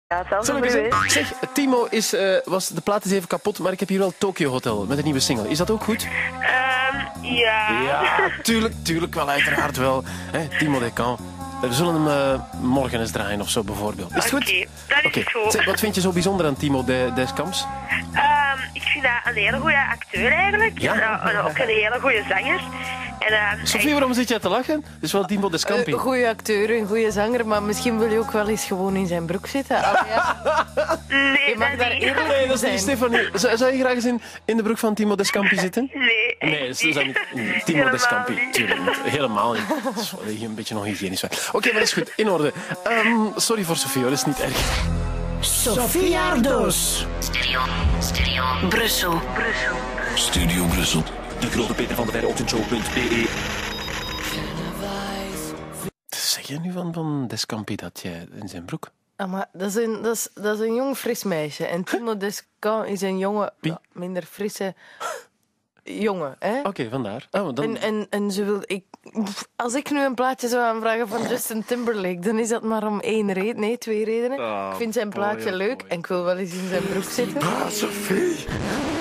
Ja, hetzelfde Zal ik voor eens u, hè. zeggen? Zeg, Timo de plaat is even kapot, maar ik heb hier wel Tokyo Hotel met een nieuwe single. Is dat ook goed? Ja. Ja, tuurlijk wel, uiteraard wel. Timo Descamps. We zullen hem morgen eens draaien of zo, bijvoorbeeld. Is het goed? Oké, dat is goed. Zeg, wat vind je zo bijzonder aan Timo Descamps? Ik vind dat een hele goede acteur eigenlijk. Ja? En ook een hele goede zanger. En, Sophie, waarom zit jij te lachen? Het is wel Timo Descamps. Een goede acteur, een goede zanger, maar misschien wil je ook wel eens gewoon in zijn broek zitten. Allee, ja. Nee, Je mag dat daar niet. eerlijk Nee, in dat is niet zijn. Stefanie. Zou je graag eens in de broek van Timo Descamps zitten? Nee. Nee, dat is niet. Timo Helemaal Descamps, niet. tuurlijk niet. Helemaal niet. Dat is wel een beetje onhygiënisch. Oké, maar dat is goed. In orde. Sorry voor Sophie, hoor. Dat is niet erg. Sophie Ardos. Studio Brussel. Studio Brussel. De grote Peter van de Verre ochtendshow.be. Zeg je nu van Descamps dat jij in zijn broek? Ah, maar dat is een jong, fris meisje. En Timo Descamps is een jonge, minder frisse jongen. Hè? Oké, vandaar. Oh, dan... En ze wil... Als ik nu een plaatje zou aanvragen van Justin Timberlake, dan is dat maar om één reden. Nee, twee redenen. Ik vind zijn plaatje leuk en ik wil wel eens in zijn broek zitten. Sophie.